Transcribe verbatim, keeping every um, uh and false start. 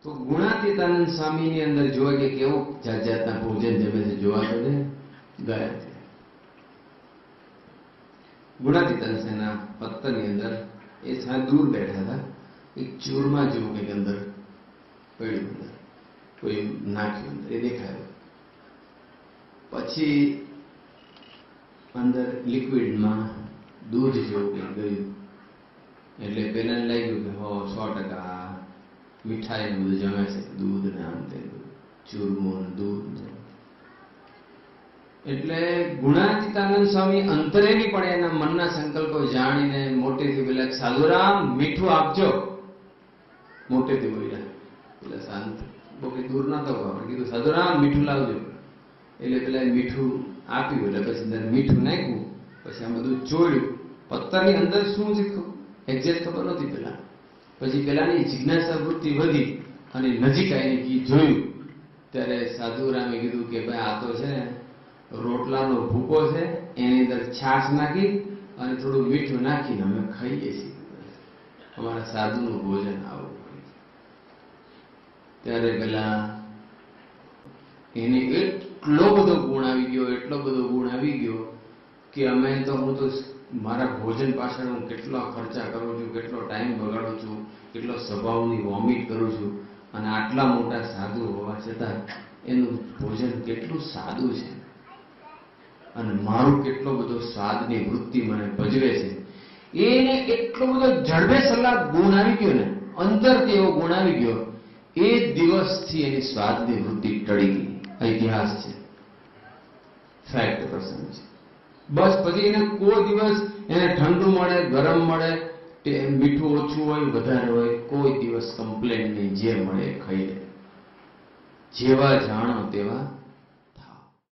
તો ગુણાતીતાનંદ સ્વામીની અંદર જોવા કે કેવું જાત જાતના ભોજન જમે છે જોવા તો ગયા છે. ગુણાતીતાનંદના પત્તરની અંદર એ સાહેબ દૂર બેઠા હતા. એક ચૂરમા જેવું કંઈક અંદર પડ્યું, અંદર કોઈ નાખ્યું, અંદર એ દેખાયું. પછી અંદર લિક્વિડમાં દૂધ જેવું કંઈક ગયું. એટલે પેલાને લાગ્યું કે હો સો ટકા મીઠાઈ ને બધું જમે છે, દૂધ ને આમ તે ચૂરમો ને દૂધ ને. એટલે ગુણાતીતાનંદ સ્વામી અંતરેની પણ એના મનના સંકલ્પો જાણીને મોટેથી પેલા સાધુરામ મીઠું આપજો, મોટેથી બોલ્યા. પેલા શાંત બહુ દૂર નતો પણ કીધું સાધુરામ મીઠું લાવજો. એટલે પેલા મીઠું આપ્યું. એટલે પછી અંદર મીઠું નાખ્યું. પછી આ બધું ચોળ્યું. પત્તરની અંદર શું છે એક્ઝેક્ટ ખબર નહોતી પેલા. પછી પેલાની જિજ્ઞાસા વૃત્તિ વધી અને નજીક આવીને જોયું ત્યારે સાધુરામે કીધું કે ભાઈ આ તો છે ને રોટલાનો ભૂકો છે, એની અંદર છાશ નાખી અને થોડું મીઠું નાખીને અમે ખાઈએ છીએ. અમારા સાધુનું ભોજન આવું. ત્યારે પેલા એને એટલો બધો ગુણ આવી ગયો, એટલો બધો ગુણ આવી ગયો કે અમે તો હું તો મારા ભોજન પાછળ હું કેટલો ખર્ચા કરું છું, કેટલો ટાઈમ બગાડું છું, કેટલો સ્વભાવની વોમિટ કરું છું, અને આટલા મોટા સાધુ હોવા છતાં એનું ભોજન કેટલું સાદું છે અને મારું કેટલો બધો સ્વાદની વૃત્તિ મને ભજવે છે. એને એટલો બધો જડબે સલાહ ગુણ આવી ગયો ને, અંતરથી એવો ગુણ આવી ગયો. એ દિવસથી એની સ્વાદની વૃત્તિ ટળી ગઈ. ઇતિહાસ છે, ફેક્ટ પ્રસંગ છે. બસ પછી એને કોઈ દિવસ એને ઠંડુ મળે, ગરમ મળે, મીઠું ઓછું હોય, વધારે હોય, કોઈ દિવસ કમ્પ્લેન નહીં. જે મળે ખાઈ લે. જેવા જાણો તેવા